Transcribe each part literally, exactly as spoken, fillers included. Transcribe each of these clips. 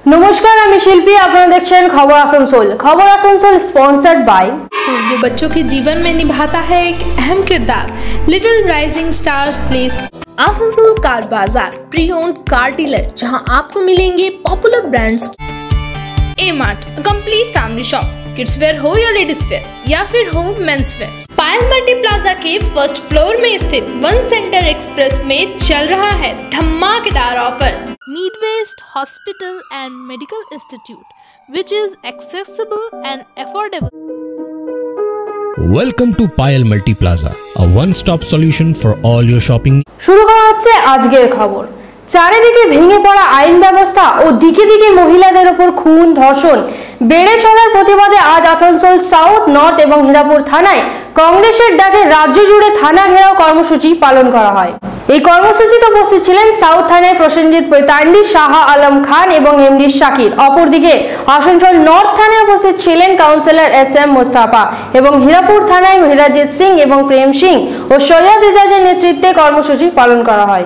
नमस्कार, আমি শিল্পী। আপনারা দেখছেন খবর আসানসোল। খবর আসানসোল स्पॉन्सर्ड बाय स्कूल जो बच्चों के जीवन में निभाता है एक अहम किरदार। Little rising star place Asansol car Bazaar, pre owned car dealer, जहां आपको मिलेंगे popular brands. A mart, complete family shop, kids wear हो या लेडीज वेयर या फिर हो men's wear. Payal multi plaza के फर्स्ट फ्लोर में स्थित वन सेंटर एक्सप्रेस में चल रहा है धमाकेदार offer. Need Waste Hospital and Medical Institute, which is accessible and affordable. Welcome to Payal Multi Plaza, a one-stop solution for all your shopping. শুরু করা হচ্ছে আজকের খবর। চারিদিকে ভেঙে পড়া আইন ব্যবস্থা ও দিকে দিকে মহিলাদের উপর খুন ধর্ষণ বেড়ে চলার প্রতিবাদে আজ আসানসোল সাউথ, নর্থ এবং হীরাপুর থানায় কংগ্রেসের ডাকে রাজ্য জুড়ে থানা ঘেরাও কর্মসূচি পালন করা হয়। এই কর্মসূচিতে উপস্থিত ছিলেন সাউথ থানায় প্রসেনজিৎ পৈতান্ডি, শাহ আলম খান এবং এমডি শাকির। অপরদিকে আসানসোল নর্থ থানায় উপস্থিত ছিলেন কাউন্সিলর এস এম মোস্তাফা এবং হীরাপুর থানায় হিরাজিৎ সিং এবং প্রেম সিং ও সৈয়দ এজাজের নেতৃত্বে কর্মসূচি পালন করা হয়।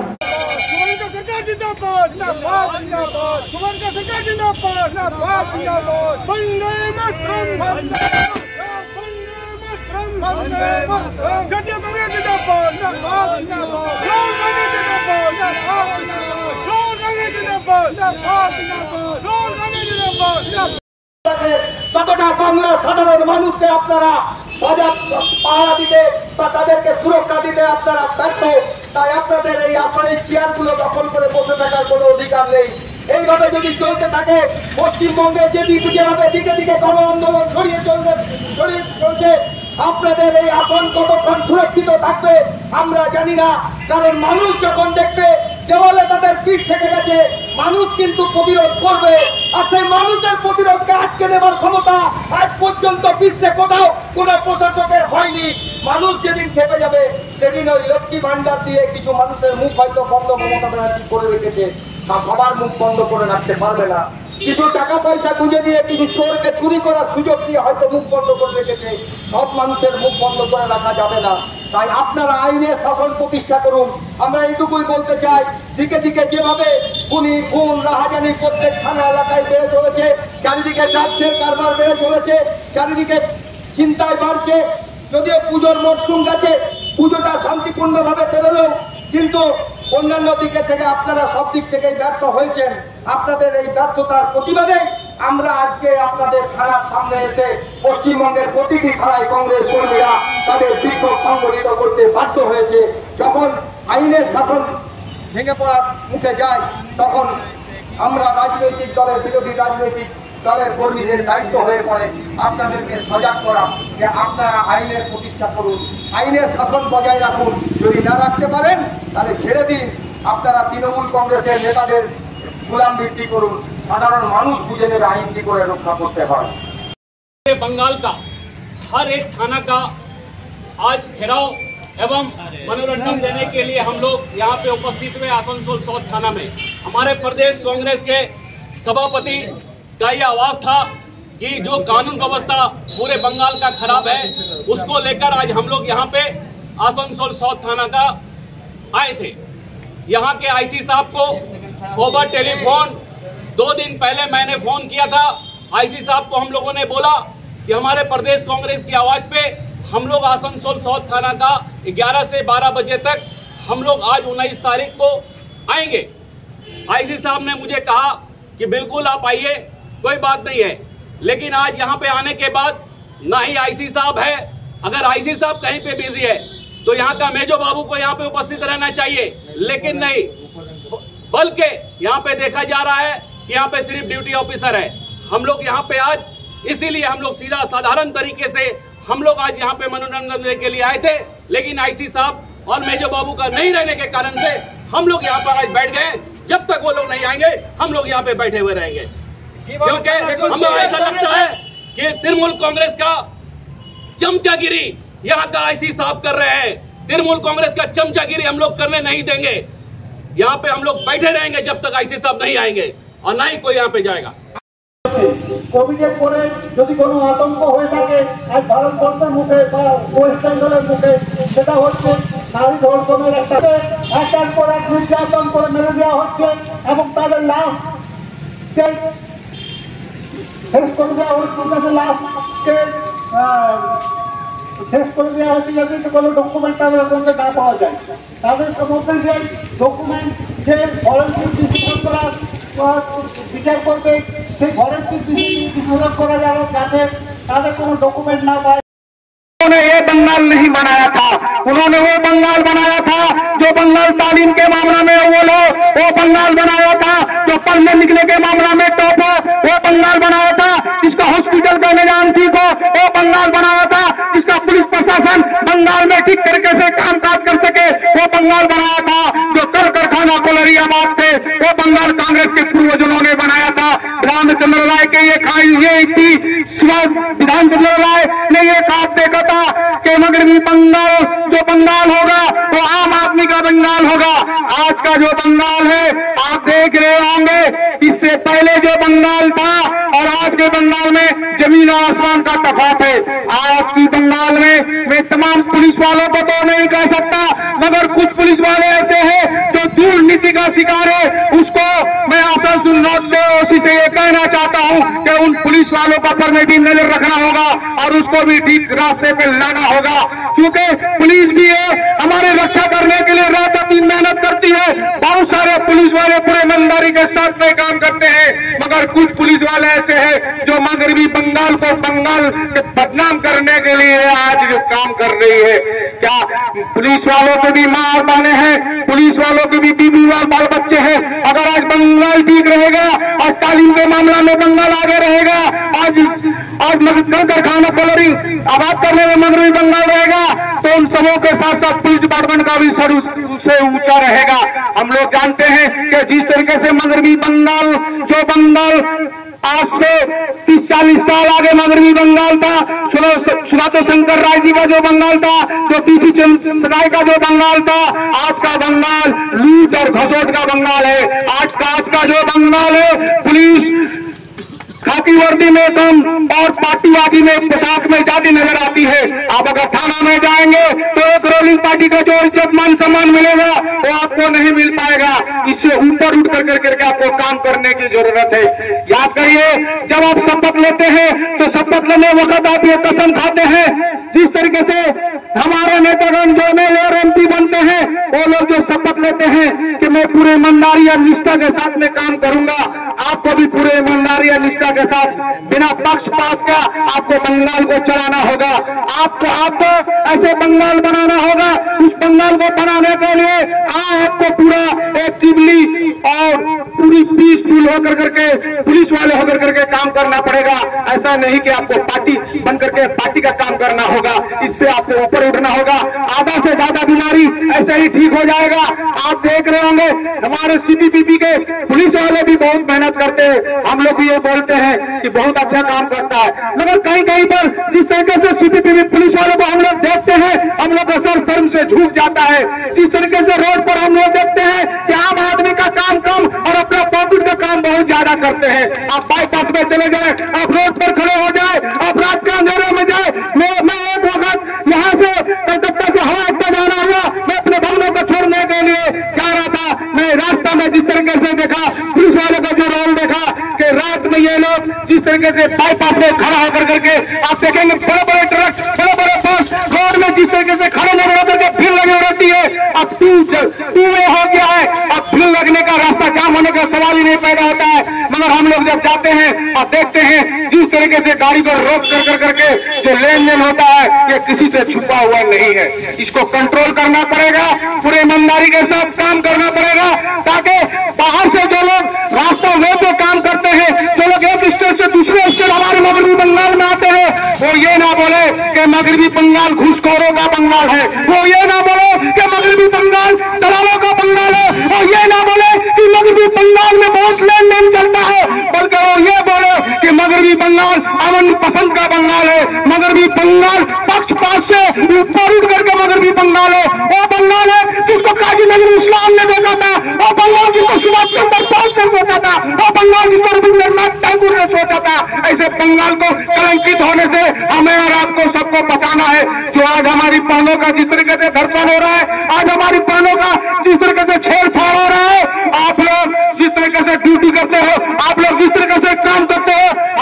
কতটা বাংলা সাধারণ মানুষকে আপনারা সজাগ পাহারা দিতে বা তাদেরকে সুরক্ষা দিতে আপনারা ব্যর্থ, তাই আপনাদের এই আসনের চেয়ারগুলো দখল করে বসে থাকার কোনো অধিকার নেই। এইভাবে যদি চলতে থাকে পশ্চিমবঙ্গের যেদিকে যেভাবে দিকে দিকে গণ আন্দোলন ছড়িয়ে চলবে ছড়িয়ে চলছে, আপনাদের এই আসন কতক্ষণ সুরক্ষিত থাকবে আমরা জানি না। কারণ মানুষ যখন দেখবে দেওয়ালে তাদের পিঠ থেকে গেছে, মানুষ কিন্তু প্রতিরোধ করবে। আর সেই মানুষের প্রতিরোধকে আটকে নেবার ক্ষমতা আজ পর্যন্ত বিশ্বে কোথাও কোন প্রশাসকের হয়নি। মানুষ যেদিন খেপে যাবে সেদিন ওই লক্ষ্মী ভান্ডার দিয়ে কিছু মানুষের মুখ হয়তো বন্ধ মমতা ব্যানার্জি করে রেখেছে, তা সবার মুখ বন্ধ করে রাখতে পারবে না। কিছু টাকা পয়সা খুঁজে দিয়ে কিছু চোরকে চুরি করার সুযোগ দিয়ে হয়তো মুখ বন্ধ করে রেখেছে, সব মানুষের মুখ বন্ধ করে রাখা যাবে না। তাই আপনারা আইনের শাসন প্রতিষ্ঠা করুন। আমরা এইটুকুই বলতে চাই, দিকে দিকে যেভাবে খুনি খুন রাহাজানি প্রত্যেক থানা এলাকায় বেড়ে চলেছে, চারিদিকে ড্রাগসের কারবার বেড়ে চলেছে, চারিদিকে চিন্তায় বাড়ছে। যদিও পুজোর মরশুম গেছে, পুজোটা শান্তিপূর্ণ ভাবে পেরোলেও কিন্তু অন্যান্য দিকে থেকে আপনারা সব দিক থেকে ব্যর্থ হয়েছেন। আপনাদের এই ব্যর্থতার প্রতিবাদে আমরা আজকে আপনাদের থানার সামনে এসে পশ্চিমবঙ্গের প্রতিটি থানায় কংগ্রেস কর্মীরা তাদের বিক্ষোভ সংগঠিত করতে বাধ্য হয়েছে। যখন আইনের শাসন ভেঙে পড়ার মুখে যায় তখন আমরা রাজনৈতিক দলের বিরোধী রাজনৈতিক দলের কর্মীদের দায়িত্ব হয়ে পড়ে আপনাদেরকে সজাগ করা যে আপনারা আইনের প্রতিষ্ঠা করুন, আইনের শাসন বজায় রাখুন। যদি না রাখতে পারেন তাহলে ছেড়ে দিন, আপনারা তৃণমূল কংগ্রেসের নেতাদের গোলাম বৃদ্ধি করুন। সাধারণ মানুষ বুঝে নেবে আইন কি করে রক্ষা করতে হয়। बंगाल का हर एक थाना का आज घेराव एवं मनोरंजन देने के लिए हम लोग यहाँ पे उपस्थित हुए आसनसोल साउथ थाना में। हमारे प्रदेश कांग्रेस के सभापति का ये आवाज था कि जो कानून व्यवस्था पूरे बंगाल का खराब है, उसको लेकर आज हम लोग यहाँ पे आसनसोल साउथ थाना का आए थे। यहाँ के आईसी साहब को ओवर टेलीफोन दो दिन पहले मैंने फोन किया था। आईसी साहब को हम लोगों ने बोला कि हमारे प्रदेश कांग्रेस की आवाज पे हम लोग आसनसोल साउथ थाना का ग्यारह से बारह बजे तक हम लोग आज उन्नीस तारीख को आएंगे। आईसी साहब ने मुझे कहा कि बिल्कुल आप आइए, कोई बात नहीं है। लेकिन आज यहाँ पे आने के बाद ना ही आईसी साहब है, अगर आईसी साहब कहीं पे बिजी है तो यहाँ का मेजो बाबू को यहाँ पे उपस्थित रहना चाहिए, लेकिन नहीं, बल्कि यहाँ पे देखा जा रहा है कि यहाँ पे सिर्फ ड्यूटी ऑफिसर है। हम लोग यहाँ पे आज इसीलिए हम लोग सीधा साधारण तरीके से हम लोग आज यहाँ पे मनोरंजन देने के लिए आए थे, लेकिन आईसी साहब और मेजो बाबू का नहीं रहने के कारण से हम लोग यहाँ पर आज बैठ गए। जब तक वो लोग नहीं आएंगे हम लोग यहाँ पे बैठे हुए रहेंगे, क्योंकि हमें ऐसा लगता है कि तृणमूल कांग्रेस का चमचागिरी यहाँ का आईसी साहब कर रहे हैं। तृणमूल कांग्रेस का चमचागिरी हम लोग करने नहीं देंगे। यहाँ पे हम लोग बैठे रहेंगे जब तक आईसी साहब नहीं आएंगे और ना ही कोई यहाँ पे जाएगा। কোভিডের পরে যদি কোনো আতঙ্ক হয়ে থাকে আজ ভারতবর্ষের মুখে বা ওয়েস্ট বেঙ্গলের মুখে, সেটা হচ্ছে নারী ধর্ষণের একটা একের পর এক নির্যাতন করে মেরে দেওয়া হচ্ছে এবং তাদের লাশ শেষ করে দেওয়া হচ্ছে, লাস্টকে শেষ করে দেওয়া হচ্ছে যাতে কোনো ডকুমেন্ট তাদের মধ্যে না পাওয়া যায়। তাদের মধ্যে যে ডকুমেন্ট যে ফরেন্সিক ডিসিশন করা বিচার করবে, সেই ফরেন্সিক ডিসিশন করা যাবে যাতে তাদের কোনো डॉक्यूमेंट ना पाए। उन्होंने ये बंगाल नहीं बनाया था, उन्होंने वो बंगाल बनाया था जो बंगाल तालीम के मामला में वो लो, वो बंगाल बनाया था जो पढ़ने लिखने के मामला में टॉप हो, वो बंगाल बनाया था जिसका हॉस्पिटल का निजाम ठीक हो, वो बंगाल बनाया था जिसका पुलिस प्रशासन बंगाल में ठीक तरीके से कामकाज कर सके, वो बंगाल बनाया था जो कल कारखाना कोलरियाबाद थे, वो बंगाल कांग्रेस के पूर्वजों ने बनाया था। रामचंद्र राय के ये खाई ये थी, विधानचंद्र राय ने ये खाब देखा था कि मगरबी बंगाल जो बंगाल होगा वो आम आदमी का बंगाल होगा। आज का जो बंगाल है आप देख रहे होंगे, इससे पहले जो बंगाल था और आज के बंगाल में जमीन और आसमान का तफावत है। आज की बंगाल में मैं तमाम पुलिस वालों को तो नहीं कह सकता, मगर कुछ पुलिस वाले ऐसे हैं जो दूर नीति का शिकार है। उसको मैं आसनसोल नॉर्थ ओसी से ये कहना चाहता हूं कि उन पुलिस वालों का पर में भी नजर रखना होगा और उसको भी ठीक रास्ते पे लाना होगा, क्योंकि पुलिस भी है हमारे रक्षा करने के लिए रात दिन मेहनत करती है। बहुत सारे पुलिस वाले पूरे ईमानदारी के साथ में काम करते हैं, मगर कुछ पुलिस वाले ऐसे हैं जो मगरबी बंगाल को बंगाल के बदनाम करने के लिए आज जो काम कर रही है। क्या पुलिस वालों के भी माँ और बहने हैं, पुलिस वालों के भी बीबी और बाल बच्चे हैं। अगर आज बंगाल ठीक रहेगा और तालीम के मामला में बंगाल आगे रहेगा, आज आज कारखाना कोलरी आबाद करने में मगरबी बंगाल रहेगा, तो उन सबों के साथ साथ पुलिस डिपार्टमेंट का भी सर उससे ऊंचा रहेगा। हम लोग जानते हैं कि जिस तरीके से मगरबी बंगाल जो बंगाल आज से तीस चालीस साल आगे मगरबी बंगाल था, सुनातो शंकर राय जी का जो बंगाल था, जो पीसी सदाई का जो बंगाल था, आज का बंगाल लूट और घसोट का बंगाल है। आज का आज का जो बंगाल है पुलिस खाकी वर्दी में कम और पार्टीवादी में पोशाक में ज्यादा नजर आती है। आप अगर थाना में जाएंगे तो एक रोलिंग पार्टी का जो इज्जत मान सम्मान मिलेगा वो आपको नहीं मिल पाएगा। इससे ऊपर उठ कर करके आपको काम करने की जरूरत है। याद करिए, जब आप शपथ लेते हैं तो शपथ लेने वक्त आप ये कसम खाते हैं, जिस तरीके से हमारे नेतागण जो एमएलए और एमपी बनते हैं वो लोग जो शपथ लेते हैं कि मैं पूरे ईमानदारी और निष्ठा के साथ में काम करूंगा, आपको भी पूरे ईमानदारी और निष्ठा के साथ बिना पक्षपात का आपको बंगाल को चलाना होगा। आपको आपको ऐसे बंगाल बनाना होगा। उस बंगाल को बनाने के लिए आपको पूरा एक्टिवली और पूरी पीसफुल होकर करके पुलिस वाले होकर करके काम करना पड़ेगा। ऐसा नहीं कि आपको पार्टी बन करके पार्टी का काम करना होगा, इससे आपको ऊपर उठना होगा। आधा से ज्यादा बीमारी ऐसे ही ठीक हो जाएगा। आप देख रहे होंगे हमारे सीपीपीपी के पुलिस वाले भी बहुत मेहनत करते हैं। हम लोग भी ये बोलते हैं कि बहुत अच्छा काम करता है, मगर कहीं कहीं पर जिस तरीके से सीपीपीबी पुलिस वालों को हम लोग देखते हैं, हम लोग का सर शर्म से झुक जाता है। जिस तरीके से रोड पर हम लोग देखते हैं कि आम आदमी का काम कम और अपना पॉकेट का काम बहुत ज्यादा करते हैं। आप बाईपास में चले जाए, आप रोड पर खड़े हो जाए, आप रात के अंधेरे में जाए। मैं मैं एक वक्त यहाँ से कलकत्ता से हवा अड्डा जाना हुआ, मैं अपने भावनों को छोड़ने के लिए जा रहा था। मैं रास्ता में जिस तरीके से देखा पुलिस वालों का जो रोल देखा कि रात में ये लोग जिस तरीके से बाईपास में खड़ा होकर करके आप देखेंगे बड़े बड़े ट्रक बड़े बड़े बस रोड में जिस तरीके से खड़े नहीं होकर के भीड़ लगी रहती है। अब टू टू वे हो गया है, अब भीड़ लगने का रास्ता जाम होने का सवाल ही नहीं पैदा होता है। मगर हम लोग जब जाते हैं और देखते हैं जिस तरीके से गाड़ी को रोक कर कर करके जो लेन देन होता है ये किसी से छुपा हुआ नहीं है। इसको कंट्रोल करना पड़ेगा, पूरे ईमानदारी के साथ काम करना पड़ेगा, ताकि बाहर से जो लोग रास्ता वे पे काम करते हैं, जो लोग एक स्टेट से दूसरे स्टेट हमारे मगरबी बंगाल में आते हैं, वो ये ना बोले कि मगरबी बंगाल घूसखोरों का बंगाल है, वो ये ना बोले कि मगरबी बंगाल दलालों का बंगाल है, वो ये ना बोले कि मगरबी बंगाल में बहुत लेन देन चलता है, बल्कि वो ये बोले कि मगरबी बंगाल अमन पसंद का बंगाल है। मगरबी बंगाल पक्षपात से ऊपर उठ करके मगरबी बंगाल है, वो बंगाल है जिसको काजी नजरुल इस्लाम ने देखा था, वो बंगाल जिसको सुभाष चंद्र बोस ने सोचा था, वो बंगाल जिसको रविंद्रनाथ टैगोर ने सोचा था। ऐसे बंगाल को कलंकित होने से हमें और आपको सबको बचाना है। जो आज हमारी बहनों का जिस तरीके से धर्षण हो रहा है, आज हमारी बहनों का जिस तरीके से छेड़छाड़ हो रहा है, आप लोग जिस तरीके से ड्यूटी करते हो, आप लोग जिस तरीके से काम करते हो,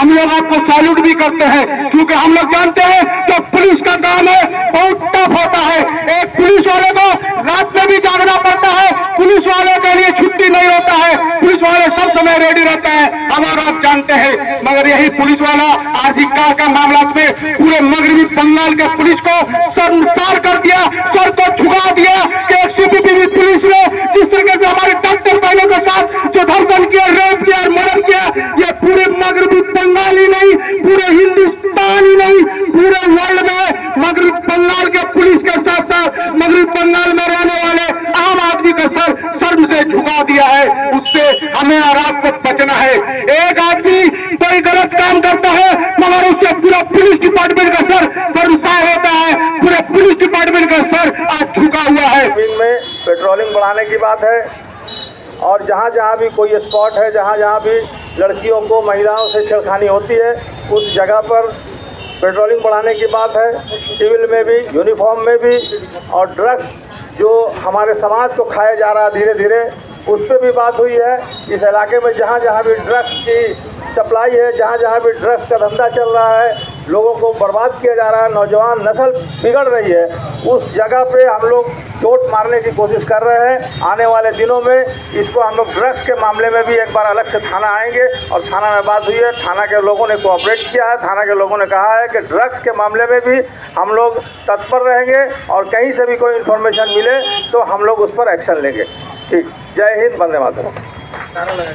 हम लोग आपको सैल्यूट भी करते हैं, क्योंकि हम लोग जानते हैं कि पुलिस का काम है बहुत टफ होता है। एक पुलिस वाले को रात में भी जागना पड़ता है, पुलिस वाले के लिए छुट्टी नहीं होता है, पुलिस वाले सब समय रेडी रहते हैं, हमारा आप जानते हैं। मगर यही पुलिस वाला आरजी कार का मामला में पूरे मगरबी बंगाल के पुलिस को शर्मसार कर दिया, सर को झुका दिया कि एक सीपीपी पुलिस ने जिस तरीके से हमारे डॉक्टर बहनों के साथ जो धर्षण किया, रेप किया, मर्डर किया, ये पूरे मगरबी बंगाल ही नहीं, पूरे हिंदुस्तान ही नहीं, पूरे वर्ल्ड में मगरबी बंगाल के पुलिस के साथ साथ मगरबी बंगाल में रहने वाले आम आदमी का सर शर्म से झुका दिया है। उससे हमें और आपको बचना है। एक आदमी कोई गलत काम करता है मगर उससे पूरा पुलिस डिपार्टमेंट का सर शर्मसार होता है, पूरे पुलिस डिपार्टमेंट का सर आज झुका हुआ है। में पेट्रोलिंग बढ़ाने की बात है और जहाँ जहाँ भी कोई स्पॉट है, जहाँ जहाँ भी लड़कियों को, महिलाओं से छेड़खानी होती है, उस जगह पर पेट्रोलिंग बढ़ाने की बात है। सिविल में भी, यूनिफॉर्म में भी, और ड्रग्स जो हमारे समाज को खाया जा रहा है धीरे धीरे, उस पर भी बात हुई है। इस इलाके में जहाँ जहाँ भी ड्रग्स की सप्लाई है, जहाँ जहाँ भी ड्रग्स का धंधा चल रहा है, लोगों को बर्बाद किया जा रहा है, नौजवान नस्ल बिगड़ रही है, उस जगह पे हम लोग चोट मारने की कोशिश कर रहे हैं। आने वाले दिनों में इसको हम लोग ड्रग्स के मामले में भी एक बार अलग से थाना आएंगे और थाना में बात हुई है, थाना के लोगों ने कोऑपरेट किया है, थाना के लोगों ने कहा है कि ड्रग्स के मामले में भी हम लोग तत्पर रहेंगे और कहीं से भी कोई इन्फॉर्मेशन मिले तो हम लोग उस पर एक्शन लेंगे। ठीक, जय हिंद, वंदे मातरम।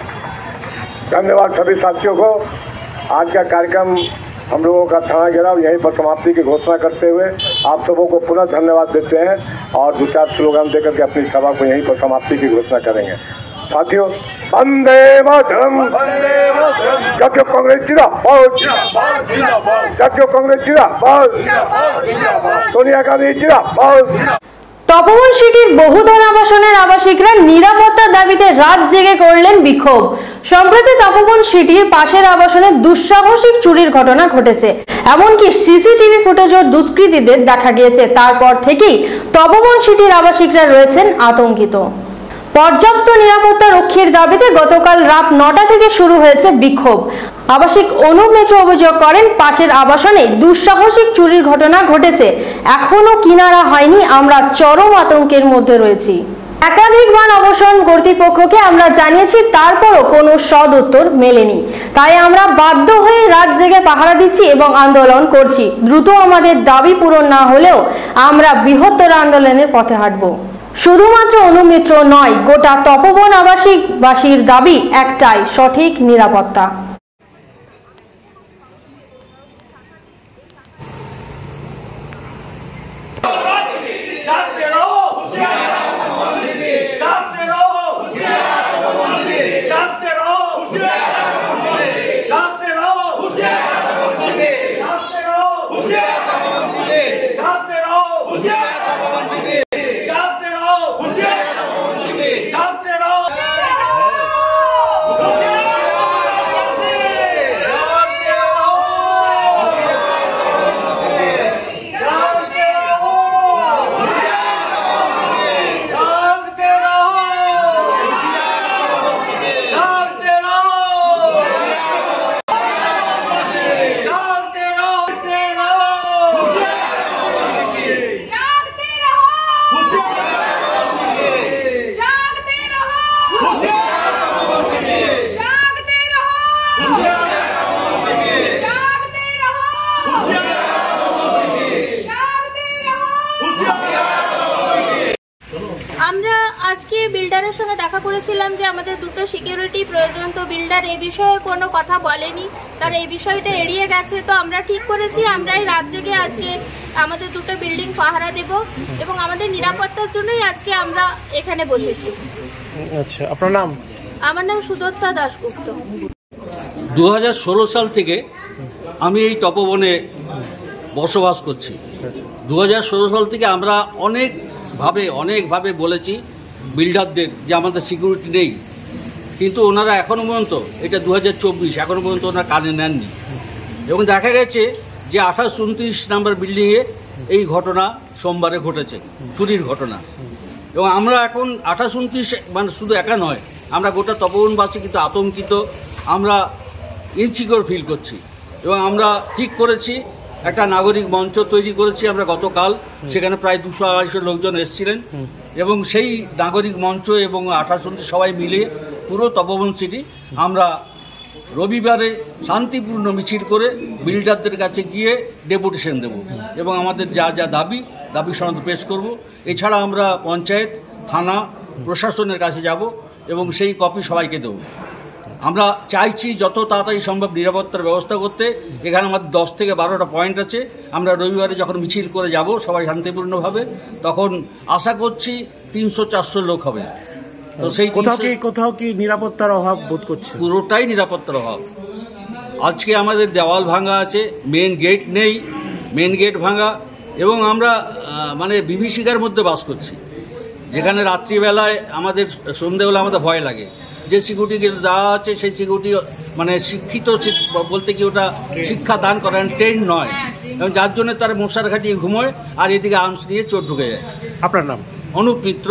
धन्यवाद सभी साथियों को। आज का कार्यक्रम हम लोगों का थाना घेराव यहीं पर समाप्ति की घोषणा करते हुए आप सबों को पुनः धन्यवाद देते हैं और दो चार स्लोगन देकर के अपनी सभा को यहीं पर समाप्ति की घोषणा करेंगे। साथियों, वंदे मातरम, जातीय कांग्रेस जिंदाबाद, जातीय कांग्रेस जिंदाबाद, सोनिया गांधी जिंदाबाद। তপবন সিটির বহুতল আবাসনের আবাসিকরা নিরাপত্তার দাবিতে রাত জেগে করলেন বিক্ষোভ। সম্প্রতি তপবন সিটির পাশের আবাসনে দুঃসাহসিক চুরির ঘটনা ঘটেছে, এমনকি সিসিটিভি ফুটেজও দুষ্কৃতীদের দেখা গিয়েছে। তারপর থেকেই তপবন সিটির আবাসিকরা রয়েছেন আতঙ্কিত। পর্যাপ্ত নিরাপত্তা রক্ষীর দাবিতে গতকাল রাত নটা থেকে শুরু হয়েছে বিক্ষোভ। আবাসিক অনুপ মিত্র অভিযোগ করেন, পাশের আবাসনে দুঃসাহসিক চুরির ঘটনা ঘটেছে, এখনো কিনারা হয়নি, আমরা চরম আতঙ্কের মধ্যে রয়েছি। একাধিকবার আবাসন কর্তৃপক্ষকে আমরা জানিয়েছি, তারপরও কোনো সদ উত্তর মেলেনি। তাই আমরা বাধ্য হয়ে রাত জেগে পাহারা দিচ্ছি এবং আন্দোলন করছি। দ্রুত আমাদের দাবি পূরণ না হলেও আমরা বৃহত্তর আন্দোলনের পথে হাঁটব। শুধুমাত্র অনুপ মিত্র নয়, গোটা তপবন আবাসিকবাসীর দাবি একটাই, সঠিক নিরাপত্তা। বিল্ডারের সঙ্গে দেখা করেছিলাম যে আমাদের দুটো সিকিউরিটি প্রয়োজন, তো বিল্ডার এই বিষয়ে কোনো কথা বলেনি, তার এই বিষয়টা এড়িয়ে গেছে। তো আমরা ঠিক করেছি আমরাই রাত জেগে আজকে আমাদের দুটো বিল্ডিং পাহারা দেব এবং আমাদের নিরাপত্তার জন্যই আজকে আমরা এখানে বসেছি। আচ্ছা, আপনার নাম? আমার নাম সুদত্তা দাশগুপ্ত। দু হাজার ষোলো সাল থেকে আমি এই তপবনে বসবাস করছি। দু হাজার ষোলো সাল থেকে আমরা অনেকভাবে অনেকভাবে বলেছি বিল্ডারদের যে আমাদের সিকিউরিটি নেই, কিন্তু ওনারা এখনও পর্যন্ত, এটা দু হাজার চব্বিশ, এখনও পর্যন্ত ওনারা কানে নেননি। এবং দেখা গেছে যে আঠাশ উনত্রিশ নাম্বার বিল্ডিংয়ে এই ঘটনা সোমবারে ঘটেছে, চুরির ঘটনা। এবং আমরা এখন আঠাশ উনত্রিশ মানে শুধু একা নয়, আমরা গোটা তপবনবাসী কিন্তু আতঙ্কিত। আমরা ইনসিকিউর ফিল করছি এবং আমরা ঠিক করেছি একটা নাগরিক মঞ্চ তৈরি করেছি আমরা গতকাল। সেখানে প্রায় দুশো আড়াইশো লোকজন এসেছিলেন এবং সেই নাগরিক মঞ্চ এবং আঠাশনটি সবাই মিলে পুরো তপবন সিটি আমরা রবিবারে শান্তিপূর্ণ মিছিল করে বিল্ডারদের কাছে গিয়ে ডেপুটেশন দেব এবং আমাদের যা যা দাবি দাবি সনদ পেশ করব। এছাড়া আমরা পঞ্চায়েত, থানা, প্রশাসনের কাছে যাব এবং সেই কপি সবাইকে দেব। আমরা চাইছি যত তাড়াতাড়ি সম্ভব নিরাপত্তার ব্যবস্থা করতে। এখানে আমাদের দশ থেকে বারোটা পয়েন্ট আছে। আমরা রবিবারে যখন মিছিল করে যাব সবাই শান্তিপূর্ণভাবে, তখন আশা করছি তিনশো চারশো লোক হবে। তো সেই কোথাও কি কোথাও কি নিরাপত্তার অভাব বোধ করছে? পুরোটাই নিরাপত্তার অভাব। আজকে আমাদের দেওয়াল ভাঙা আছে, মেন গেট নেই, মেন গেট ভাঙা এবং আমরা মানে বিভীষিকার মধ্যে বাস করছি, যেখানে রাত্রিবেলায় আমাদের সন্ধ্যেবেলা আমাদের ভয় লাগে। যে সিকিউরিটি দেওয়া আছে সেই সিকিউরিটি মানে শিক্ষিত বলতে কি ওটা শিক্ষা দান করেন, ট্রেন নয়, এবং যার জন্য তারা মশার ঘাটিয়ে ঘুমোয় আর এদিকে আর্মস নিয়ে চোট ঢুকে যায়। আপনার নাম? অনুপ মিত্র।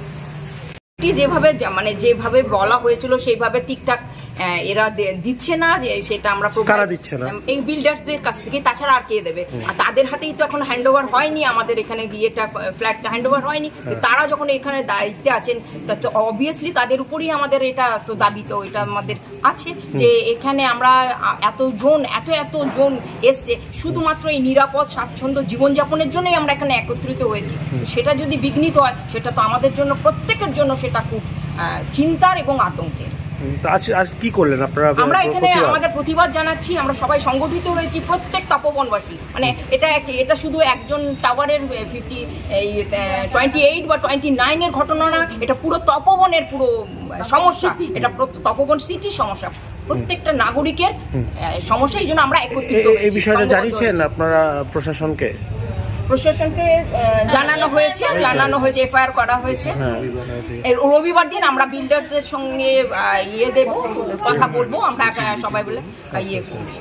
যেভাবে মানে যেভাবে বলা হয়েছিল সেইভাবে ঠিকঠাক এরা দিচ্ছে না, যে সেটা আমরা দিচ্ছে না এই বিল্ডার্সদের কাছ থেকে, তাছাড়া আর কে দেবে? আর তাদের হাতেই তো এখন হ্যান্ড ওভার হয়নি, আমাদের এখানে বিয়েটা ফ্ল্যাটটা হ্যান্ড ওভার হয়নি। তারা যখন এখানে দায়িত্বে আছেন তো অবভিয়াসলি তাদের উপরেই আমাদের এটা তো দাবি, তো এটা আমাদের আছে যে এখানে আমরা এত জন এত এত জন এসছে শুধুমাত্র এই নিরাপদ স্বাচ্ছন্দ্য জীবনযাপনের জন্যই আমরা এখানে একত্রিত হয়েছি। সেটা যদি বিঘ্নিত হয় সেটা তো আমাদের জন্য প্রত্যেকের জন্য সেটা খুব চিন্তার এবং আতঙ্কের। আজ কি করলেন আপনারা? আমরা এখানে আমাদের প্রতিবাদ জানাচ্ছি, আমরা সবাই সংগঠিত হয়েছি, প্রত্যেক তপবনবাসী। মানে এটা এটা শুধু একজন টাওয়ারের ফিফটি টোয়েন্টি এইট বা টোয়েন্টি নাইন এর ঘটনা না, এটা পুরো তপবনের পুরো সমস্যা, এটা তপবন সিটির সমস্যা, প্রত্যেকটা নাগরিকের সমস্যা। এই জন্য আমরা একত্রিত হয়েছি। এই বিষয়টা জানিয়েছেন আপনারা প্রশাসনকে? প্রশাসনকে জানানো হয়েছে, জানানো হয়েছে, এফআইআর করা হয়েছে। রবিবার দিন আমরা বিল্ডার্সদের সঙ্গে ইয়ে দেব, কথা বলবো আমরা সবাই বলে ইয়ে।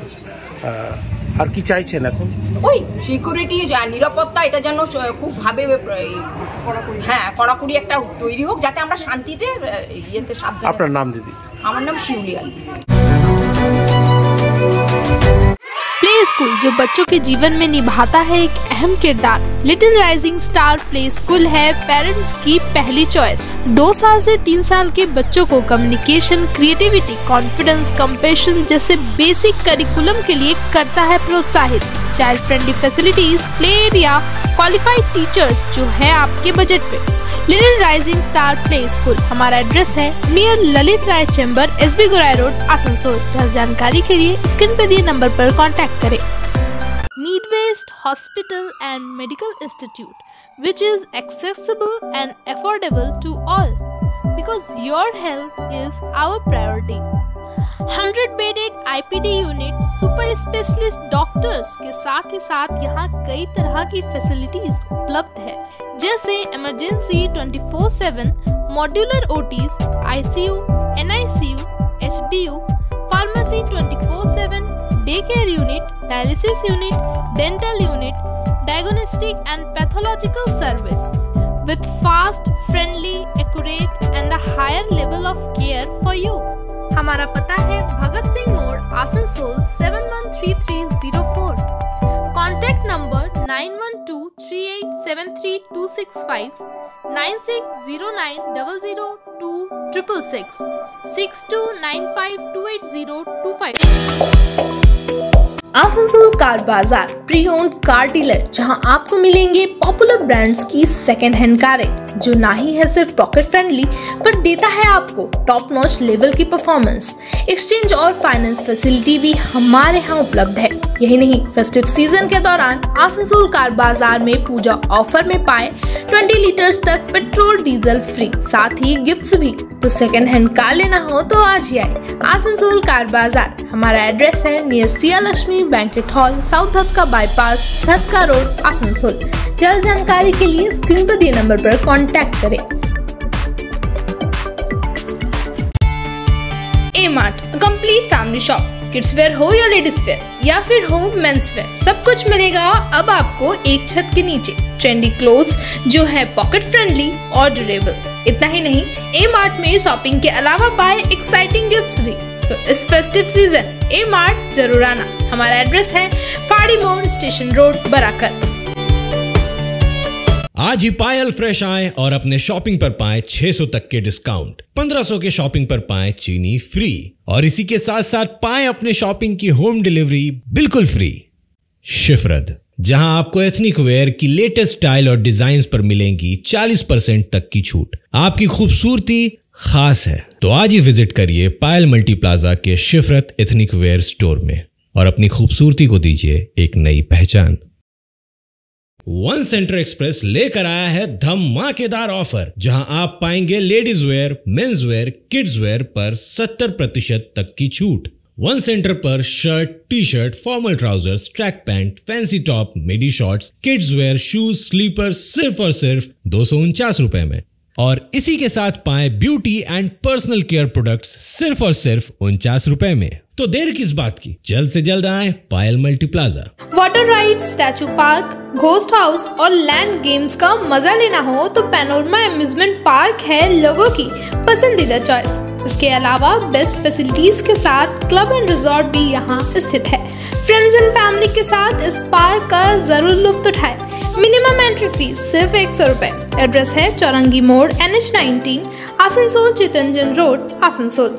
আর কি চাইছেন এখন? ওই সিকিউরিটি, নিরাপত্তা, এটা যেন খুব ভাবে হ্যাঁ কড়াকড়ি একটা তৈরি হোক, যাতে আমরা শান্তিতে ইয়েতে সাবধানে। আপনার নাম দিদি? আমার নাম শিউলি আলী। प्ले स्कूल जो बच्चों के जीवन में निभाता है एक अहम किरदार। Little rising star play school है पेरेंट्स की पहली चॉइस। दो साल से तीन साल के बच्चों को कम्युनिकेशन, क्रिएटिविटी, कॉन्फिडेंस, कंपैशन जैसे बेसिक करिकुलम के लिए करता है प्रोत्साहित। Child friendly facilities, play area, qualified teachers जो है आपके बजट पे। Little rising star play school, हमारा एड्रेस है near Lalit Rai chamber, S B Gorai road, Asansol. ज्यादा जानकारी के लिए स्क्रीन पे दिए नंबर पर कांटेक्ट करें। Need based hospital and medical institute which is accessible and affordable to all because your health is our priority. Hundred bedded I P D unit, super specialist doctors के साथ ही साथ यहाँ कई तरह की फैसिलिटीज उपलब्ध है, जैसे emergency twenty four seven, modular OTs, ICU, NICU, HDU, pharmacy twenty four seven, day care unit, dialysis unit, dental unit, diagnostic and pathological service with fast, friendly, accurate and a higher level of care for you. हमारा पता है भगत सिंह मोड़, Asansol seven one three three zero four. Contact number nine one two three eight seven three two six five, nine six zero nine double zero two triple six, six two nine five two eight zero two five. Asansol car Bazaar, pre owned car dealer, जहां आपको मिलेंगे popular brands की second hand कारें, जो ना ही है सिर्फ pocket friendly पर देता है आपको टॉप नॉच लेवल की परफॉर्मेंस। एक्सचेंज और फाइनेंस फैसिलिटी भी हमारे यहाँ उपलब्ध है। यही नहीं, फेस्टिव सीजन के दौरान आसनसोल कार बाजार में पूजा ऑफर में पाए ट्वेंटी लीटर्स तक पेट्रोल डीजल फ्री, साथ ही गिफ्ट्स भी। तो सेकेंड हैंड कार लेना हो तो आज ही आए आसनसोल कार बाजार। हमारा एड्रेस है near Siya Lakshmi banquet hall, south Dhakka bypass, Dhakka road, Asansol. जल्द जानकारी के लिए स्क्रीन पर दिए नंबर पर कांटेक्ट करें। A mart, complete family shop, kids wear हो या लेडीज वेयर या फिर हो मेंस वेयर, सब कुछ मिलेगा अब आपको एक छत के नीचे। ट्रेंडी क्लोथ्स जो है पॉकेट फ्रेंडली और ड्यूरेबल। इतना ही नहीं, ए मार्ट में शॉपिंग के अलावा पाए एक्साइटिंग गिफ्ट्स भी। तो इस फेस्टिव सीजन ए मार्ट जरूर आना। हमारा एड्रेस है फाड़ी मोड़, स्टेशन रोड, बराकर। आज ही पायल फ्रेश आए और अपने शॉपिंग पर पाएं छह सौ तक के डिस्काउंट, पंद्रह सौ के शॉपिंग पर पाएं चीनी फ्री और इसी के साथ साथ पाएं अपने शॉपिंग की होम डिलीवरी बिल्कुल फ्री। शिफरत, जहां आपको एथनिक वेयर की लेटेस्ट स्टाइल और डिजाइन पर मिलेंगी चालीस परसेंट तक की छूट। आपकी खूबसूरती खास है तो आज ही विजिट करिए पायल मल्टी प्लाजा के शिफरत एथनिक वेयर स्टोर में और अपनी खूबसूरती को दीजिए एक नई पहचान। वन सेंटर एक्सप्रेस लेकर आया है धमाकेदार ऑफर, जहां आप पाएंगे ladies wear, men's wear, kids wear पर सत्तर प्रतिशत तक की छूट। वन सेंटर पर shirt, T shirt, formal trousers, track pant, fancy top, midi shorts, kids wear, shoes, slipper सिर्फ और सिर्फ दो सौ उनचास रुपए में और इसी के साथ पाए beauty and personal care products सिर्फ और सिर्फ उनचास रुपए में। तो देर किस बात की, जल्द से जल्द आए Payal multi plaza. Water ride, statue park, ghost house और लैंड गेम्स का मजा लेना हो तो पैनोरमा अम्यूजमेंट पार्क है लोगों की पसंदीदा चॉइस। इसके अलावा बेस्ट फैसिलिटीज के साथ क्लब एंड रिजॉर्ट भी यहाँ स्थित है। फ्रेंड्स एंड फैमिली के साथ इस पार्क का जरूर लुत्फ उठाए। मिनिमम एंट्री फीस सिर्फ एक सौ रुपए। एड्रेस है चौरंगी मोड़, N H nineteen, Asansol, Chittaranjan road, Asansol.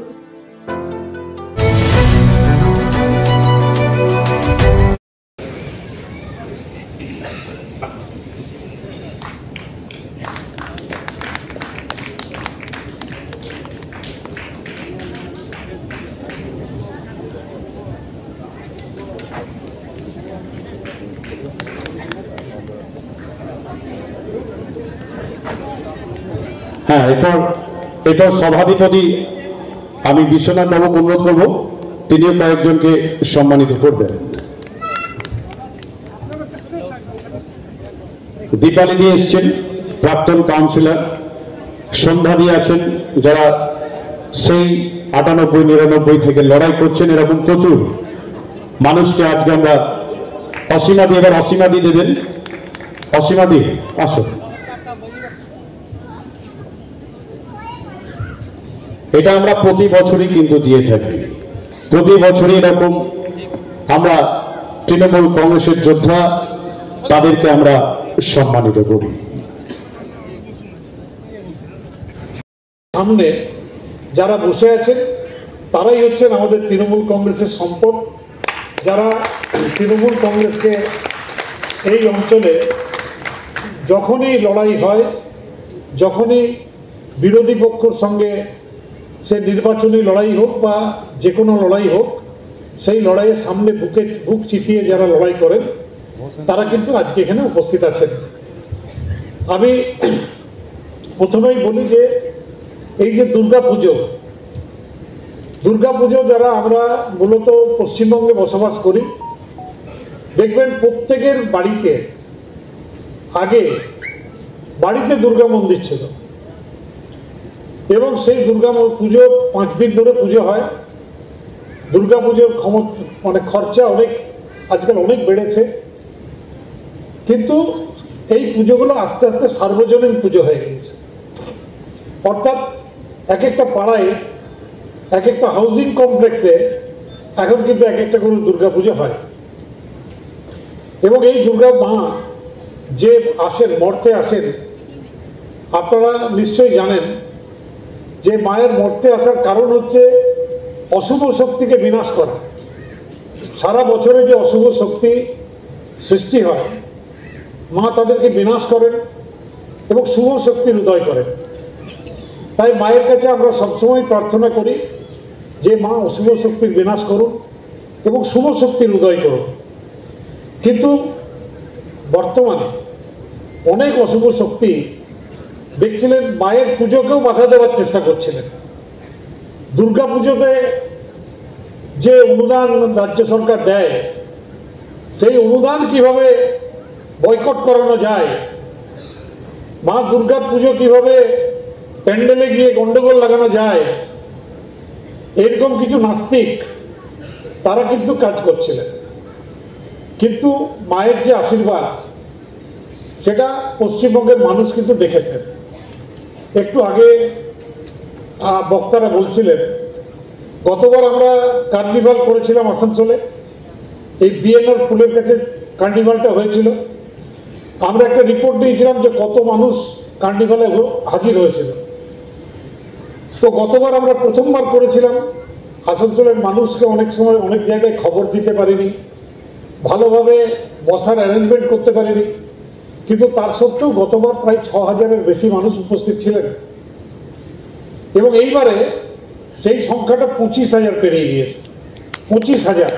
হ্যাঁ, এরপর এরপর সভাধিপতি আমি বিশ্বনাথ বাবুকে অনুরোধ করব, তিনিও কয়েকজনকে সম্মানিত করবেন। দীপালি দিয়ে এসছেন প্রাক্তন কাউন্সিলর, সন্ধ্যা দিয়ে আছেন যারা সেই আটানব্বই নিরানব্বই থেকে লড়াই করছেন। এরকম প্রচুর মানুষকে আজকে আমরা অসীমা দিয়ে, এবার অসীমা দিয়ে দেবেন। অসীমা দিয়ে আসো। এটা আমরা প্রতি বছরই কিন্তু দিয়ে থাকি, প্রতি বছরই এরকম আমরা তৃণমূল কংগ্রেসের যোদ্ধা তাদেরকে আমরা সম্মানিত করি। সামনে যারা বসে আছেন তারাই হচ্ছেন আমাদের তৃণমূল কংগ্রেসের সম্পদ, যারা তৃণমূল কংগ্রেসকে এই অঞ্চলে যখনই লড়াই হয়, যখনই বিরোধী পক্ষের সঙ্গে সে নির্বাচনী লড়াই হোক বা যে কোনো লড়াই হোক, সেই লড়াইয়ের সামনে বুকে বুক চিতিয়ে যারা লড়াই করেন তারা কিন্তু আজকে এখানে উপস্থিত আছেন। আমি প্রথমেই বলি যে এই যে দুর্গা পুজো, দুর্গা পুজো যারা আমরা মূলত পশ্চিমবঙ্গে বসবাস করি, দেখবেন প্রত্যেকের বাড়িতে আগে বাড়িতে দুর্গা মন্দির ছিল এবং সেই দুর্গা পুজো পাঁচ দিন ধরে পুজো হয়। দুর্গা পুজোর ক্ষমতা মানে খরচা অনেক আজকাল অনেক বেড়েছে, কিন্তু এই পুজোগুলো আস্তে আস্তে সার্বজনীন পুজো হয়ে গেছে। অর্থাৎ এক একটা পাড়ায়, এক একটা হাউজিং কমপ্লেক্সে এখন কিন্তু এক একটা করে দুর্গা পুজো হয় এবং এই দুর্গা মা যে আসেন, মর্তে আসেন, আপনারা নিশ্চয়ই জানেন যে মায়ের মর্তে আসার কারণ হচ্ছে অশুভ শক্তিকে বিনাশ করা। সারা বছরে যে অশুভ শক্তি সৃষ্টি হয়, মা তাদেরকে বিনাশ করেন এবং শুভ শক্তির উদয় করেন। তাই মায়ের কাছে আমরা সবসময় প্রার্থনা করি যে মা অশুভ শক্তির বিনাশ করুন এবং শুভ শক্তির উদয় করুন। কিন্তু বর্তমানে অনেক অশুভ শক্তি দেখছিলেন মায়ের পুজোকেও বাধা দেওয়ার চেষ্টা করছিলেন। দুর্গা পুজোতে যে অনুদান রাজ্য সরকার দেয়, সেই অনুদান কিভাবে বয়কট করানো যায়, মা দুর্গার পুজো কিভাবে প্যান্ডেলে গিয়ে গন্ডগোল লাগানো যায়, এরকম কিছু নাস্তিক তারা কিন্তু কাজ করছিলেন। কিন্তু মায়ের যে আশীর্বাদ, সেটা পশ্চিমবঙ্গের মানুষ কিন্তু দেখেছেন। একটু আগে বক্তারা বলছিলেন গতবার আমরা কার্নিভাল করেছিলাম আসানসোলে, এই বিএনআর পুলের কাছে কার্নিভালটা হয়েছিল। আমরা একটা রিপোর্ট দিয়েছিলাম যে কত মানুষ কার্নিভালে হাজির হয়েছিল। তো গতবার আমরা প্রথমবার করেছিলাম, আসানসোলের মানুষকে অনেক সময় অনেক জায়গায় খবর দিতে পারিনি, ভালোভাবে বসার অ্যারেঞ্জমেন্ট করতে পারিনি, কিন্তু তার সত্ত্বেও গতবার প্রায় ছ হাজারের বেশি মানুষ উপস্থিত ছিলেন এবং এইবারে সেই সংখ্যাটা পঁচিশ হাজার পেরিয়ে গিয়েছে, পঁচিশ হাজার।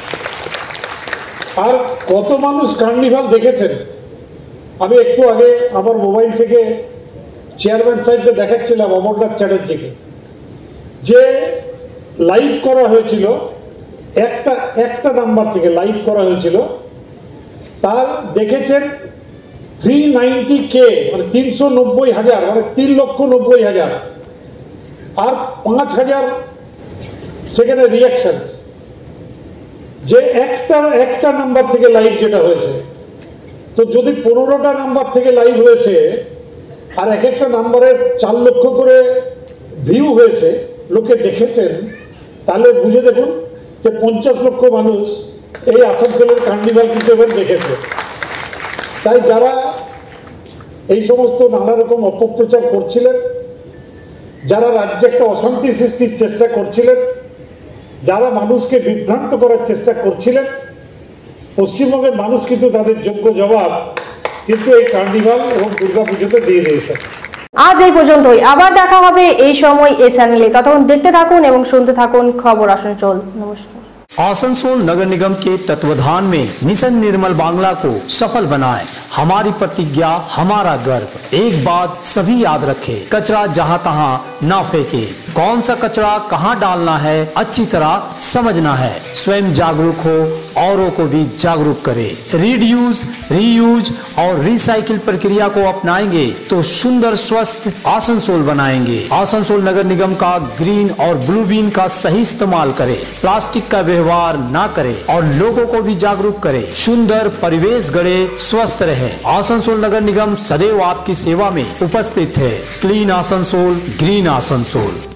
আর কত মানুষ কার্নিভাল দেখেছেন আমি একটু আগে আমার মোবাইল থেকে চেয়ারম্যান সাহেবকে দেখাচ্ছিলাম, অমরনাথ চ্যাটার্জিকে, যে লাইভ করা হয়েছিল একটা একটা নাম্বার থেকে লাইভ করা হয়েছিল, তার দেখেছেন থ্রি নাইনটি কে মানে তিনশো নব্বই হাজার মানে তিন লক্ষ নব্বই হাজার আর পাঁচ হাজার সেখানে রিয়াকশন, যে একটা একটা নাম্বার থেকে লাইভ যেটা হয়েছে। তো যদি পনেরোটা নাম্বার থেকে লাইভ হয়েছে আর এক একটা নাম্বারের চার লক্ষ করে ভিউ হয়েছে, লোকে দেখেছেন, তাহলে বুঝে দেখুন যে পঞ্চাশ লক্ষ মানুষ এই আসানসোলের কার্নিভাল হিসেবে দেখেছে। তাই যারা এই সমস্ত নানা রকম অপপ্রচার করছিলেন, যারা রাজ্যে একটা অশান্তি সৃষ্টির চেষ্টা করছিলেন, যারা মানুষকে বিভ্রান্ত করার চেষ্টা করছিলেন, পশ্চিমবঙ্গের মানুষ কিন্তু তাদের যোগ্য জবাব কিন্তু এই কার্নিভাল এবং দুর্গাপুজোতে দিয়ে দিয়েছে। আজ এই পর্যন্তই, আবার দেখা হবে এই সময় এই চ্যানেলে। ততক্ষণ দেখতে থাকুন এবং শুনতে থাকুন খবর আসানসোল। নমস্কার। आसनसोल नगर निगम के तत्वाधान में मिशन निर्मल बांग्ला को सफल बनाएं। हमारी प्रतिज्ञा हमारा गर्व। एक बात सभी याद रखें, कचरा जहां तहां ना फेंके। कौन सा कचरा कहां डालना है अच्छी तरह समझना है। स्वयं जागरूक हो, औरों को भी जागरूक करें। रीड्यूज, रीयूज और रिसाइकिल प्रक्रिया को अपनाएंगे तो सुंदर स्वस्थ आसनसोल बनाएंगे। आसनसोल नगर निगम का ग्रीन और ब्लू बीन का सही इस्तेमाल करें, प्लास्टिक का व्यवहार ना करें और लोगों को भी जागरूक करें। सुंदर परिवेश गढ़े, स्वस्थ रहे। आसनसोल नगर निगम सदैव आपकी सेवा में उपस्थित है। Clean Asansol, green Asansol.